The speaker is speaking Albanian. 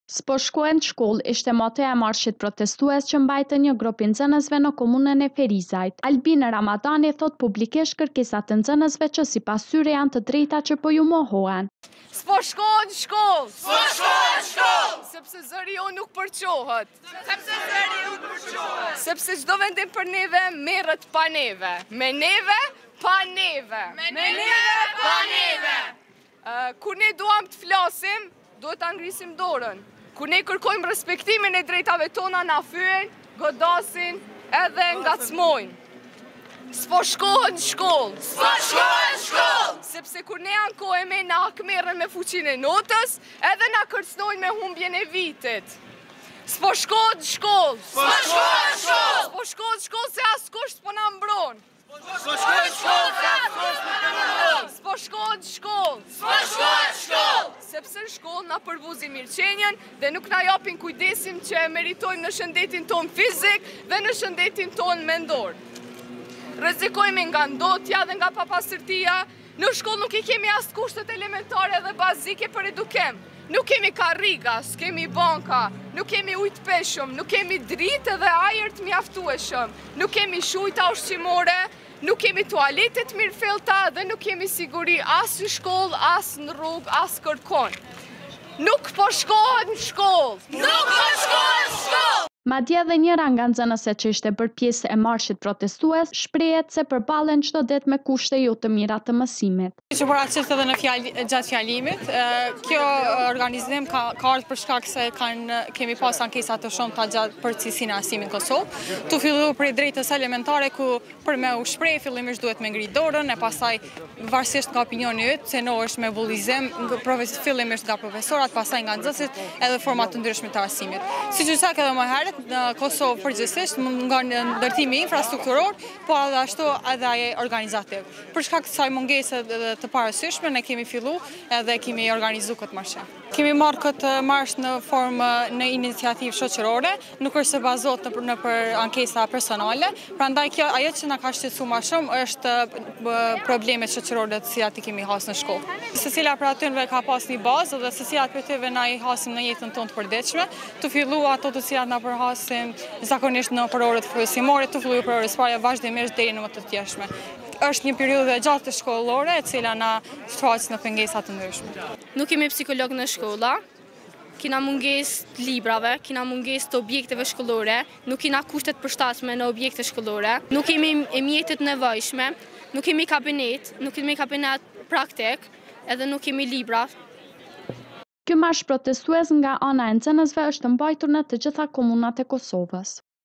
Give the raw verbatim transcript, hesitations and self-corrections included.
S'po shkohen t'shkollë ishte motoja e marshit protestues që mbajtën një grup i nxënësve në komunën e Ferizajt. Albin Ramadani thot publikisht kërkesat e nxënësve që sipas tyre janë të drejta që po ju mohohen. S'po shkohen shkollë! S'po shkohen shkollë! Sepse zëri jo nuk përqohet. Sepse zëri jo nuk përqohet. Sepse çdo vendim për neve merret pa neve. Me neve, pa neve. Me neve, pa neve. Uh, kur ne duam të flasim, duhet ta ngrisim dorën. Kur ne kërkojmë respektimin e drejtave tona, na fyen, godasin edhe ngacmojnë. S'po shkohen shkollë! S'po shkohen shkollë! Sepse kur ne ankohemi, na akmerren me fuqinë e notës, edhe na kërcënojnë me humbjen e vitit. S'po shkohen shkollë! S'po shkohen shkollë! S'po shkohen shkollë se askush s'po na mbron. S'po shkohen shkollë se askush s'po na mbron. S'po shkohen shkollë! S'po shkohen shkollë! Sepse në shkollë na përvuzin mirëqenjen dhe nuk na japin kujdesin që e meritojmë në shëndetin ton fizik dhe në shëndetin ton mendor. Rrezikojmë nga ndotja dhe nga papastërtia. Në shkollë nuk i kemi as kushtet elementare dhe bazike për edukim. Nuk kemi karriga, s'kemi banka, nuk kemi ujë të peshëm, nuk kemi dritë dhe ajër të mjaftueshëm, nuk kemi shujta ushqimore, nuk kemi tualetet mirëfillta dhe nuk kemi siguri as në shkollë, as në rrugë, as kërkon. Nuk po shkohen në shkollë! Nuk po shkohen në shkollë! Madje edhe njëra nga nxënëset që ishte bërë pjesë e marshit protestues shprehet se përballen çdo det me kushte jo të mira të mësimit. Që paraqet edhe në fjali, gjatë fjalimit, kjo organizim ka, ka ardhur për shkak se kanë kemi pas ankesa të shumta gjatë për cilësinë e arsimit në Kosovë. Tu fillu prej drejtës elementare ku për me u shpreh fillimisht duhet me ngrit dorën, e pastaj varësisht nga opinioni yt, se no është me bullizim, fillimisht nga profesorat, pastaj nga nxënësit, edhe forma të ndryshme të arsimit. Siç u tha edhe më herët, në Kosovë përgjithsisht nga ndërtimi infrastrukturor, po edhe ashtu edhe ai organizativ. Për shkak të kësaj mungese të parasyshme ne kemi fillu edhe kemi organizuar këtë marshë. Kemi marrë këtë marshë në formë në iniciativë shoqërore, nuk është se bazohet në, në për ankesa personale, prandaj kjo ajo që na ka shqetësuar më shumë është problemet shoqërore të cilat i kemi hasur në shkollë. Secila prej atyre ka pas një bazë dhe secila prej tyre na i hasim në jetën tonë të përditshme, të fillu ato të cilat na përhasin zakonisht në për orët fillestimore, të filluar për orës parë vazhdimisht deri në më të tjeshme. Është një periudhë e gjatë shkollore e cila na shfaq në pengesa të ndryshme. Nuk kemi psikolog në shkolla, kina mungesë të librave, kina mungesë të objekteve shkollore, nuk kina kushtet përshtatshme në objekte shkollore, nuk kemi mjetet nevojshme, nuk kemi kabinet, nuk kemi kabinet praktik, edhe nuk kemi libra. Ky marsh protestues nga ana e nxënësve është mbajtur në të gjitha komunat e Kosovës.